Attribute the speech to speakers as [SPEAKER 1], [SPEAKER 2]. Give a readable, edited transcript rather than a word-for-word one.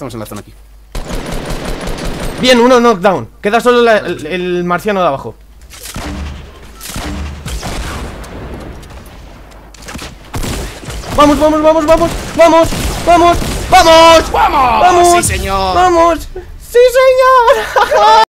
[SPEAKER 1] Estamos en la zona aquí.
[SPEAKER 2] Bien, uno knockdown. Queda solo el marciano de abajo. Vamos, vamos, vamos, vamos. Vamos, vamos, vamos.
[SPEAKER 1] ¡Vamos!
[SPEAKER 2] Vamos.
[SPEAKER 1] ¡Sí, señor!
[SPEAKER 2] Vamos. Sí, señor.